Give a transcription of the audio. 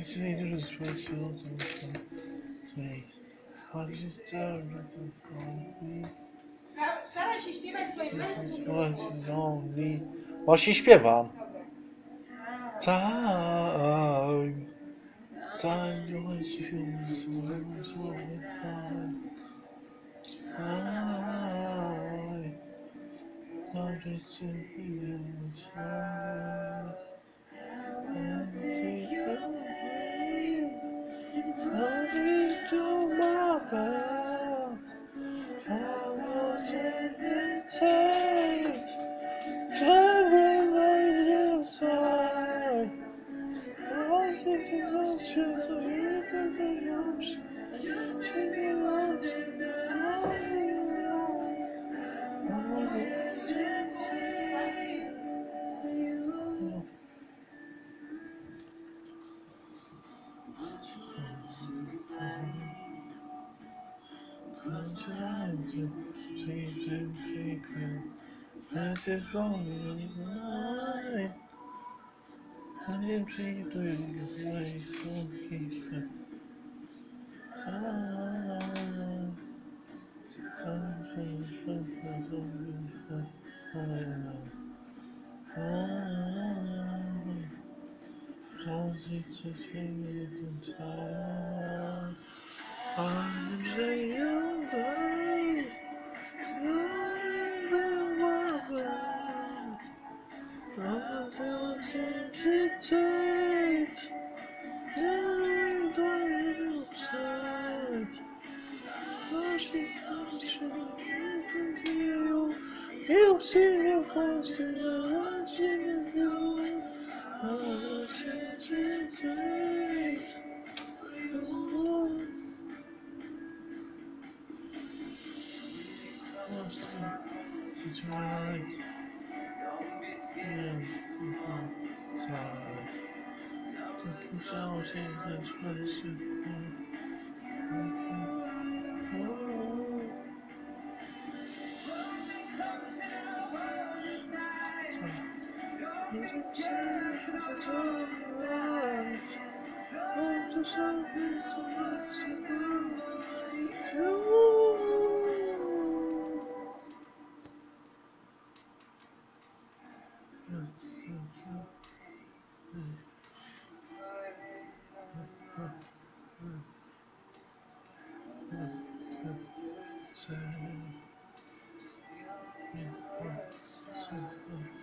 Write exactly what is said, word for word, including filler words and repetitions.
Myślę, że spasił Chodź stary, to kąpi. Staraj się śpiewać swoim męskim głosem. Właśnie śpiewam. Time. Time to się swoim sobie time. Time. Time to see you time. And take you away. Coming to my bed. I won't hesitate. Traveling on your side. I think it was you to you and the yours. Singing out As if only was mine, and if she threw away some keep time, something something Cause it's a favorite time. I'm saying goodbye. You're my bed. I'm hesitate. You're the upside. Cause it's a you. You see your voice and I'm singing you. I'm hesitate. It's right. Yeah, sorry. It's always in this place. So, yeah, so,